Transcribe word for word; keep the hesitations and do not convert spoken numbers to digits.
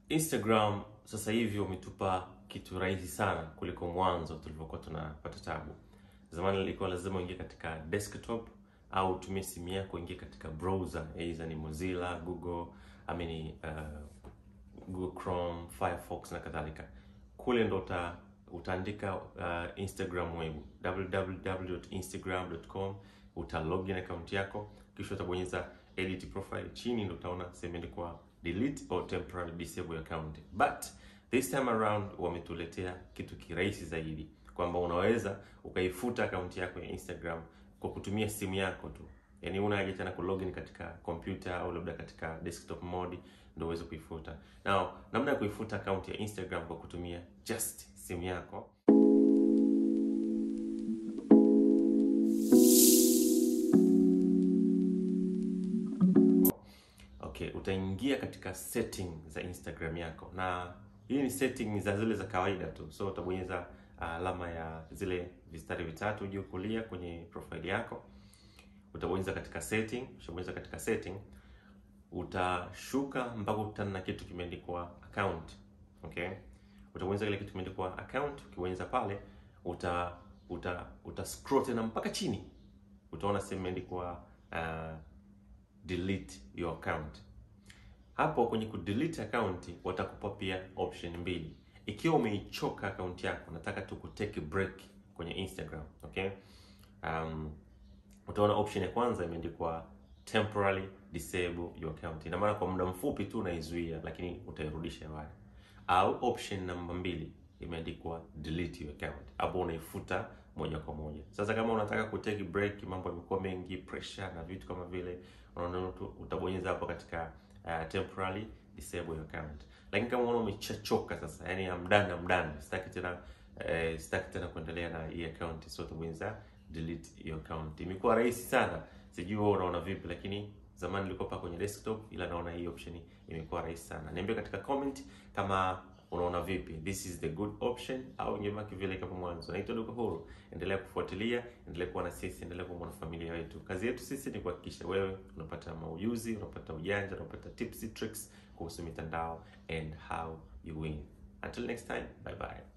Instagram sasa hivi umetupa kitu rahisi sana kuliko mwanzo tulivyokuwa tunapata tabu. Zamani ilikuwa lazima uingie katika desktop au utumie simu yako uingie katika browser, aidha ni Mozilla, Google, I mean uh, Google Chrome, Firefox na kadhalika. Kule ndo uta, utaandika uh, Instagram web w w w dot instagram dot com, uta login account yako, kisha utabonyeza edit profile. Chini ndo utaona sehemu imeandikwa delete or temporarily disable account. But this time around wametuletea kitu kirahisi zaidi, kwamba unaweza ukaifuta account yako ya Instagram kwa kutumia simu yako tu. Yaani una haja tena kulogin katika computer au labda katika desktop mode ndio uweze kuifuta. Now, namna ya kuifuta account ya Instagram kwa kutumia just simu yako. Okay, utaingia katika setting za Instagram yako. Na hii ni setting za zile za kawaida tu. So utabonyeza alama ya zile vistari vitatu juu kulia kwenye profile yako. Utabonyeza katika setting, ukishabonyeza katika setting, utashuka mpaka utakutana na kitu kimeandikwa account. Okay? Utabonyeza kile kitu kimeandikwa account, ukibonyeza pale uta uta uta scroll tena mpaka chini. Utaona sehemu imeandikwa uh, delete your account. Hapo kwenye ku delete account watakupa pia option mbili. Ikiwa umeichoka account yako, nataka tu ku take a break kwenye Instagram, okay? Um, utaona option ya kwanza imeandikwa temporarily disable your account. Ina maana kwa muda mfupi tu unaizuia, lakini utairudisha wale. Au option namba mbili imeandikwa delete your account. Hapo unaifuta moja kwa moja. Sasa kama unataka ku take break, mambo yamekuwa mengi, pressure na vitu kama vile, unaona utabonyeza hapo katika uh, temporarily disable your account. Lakini kama unaona umechoka sasa, yani I'm done, I'm done, sitaki tena eh, sitaki tena kuendelea na hii account, so utabonyeza delete your account. Imekuwa rahisi sana. Sijui wewe unaona vipi, lakini zamani nilikuwa pa kwenye desktop, ila naona hii option imekuwa rahisi sana. Niambie katika comment kama unaona vipi. This is the good option au ungebaki vile kama mwanzo. Naitwa DUKAHURU. Endelea kufuatilia, endelea kuwa na sisi, endelea kuwa mwanafamilia wetu. Kazi yetu sisi ni kuhakikisha wewe unapata maujuzi, unapata ujanja, unapata tips and tricks kuhusu mitandao and how you win. Until next time, bye bye.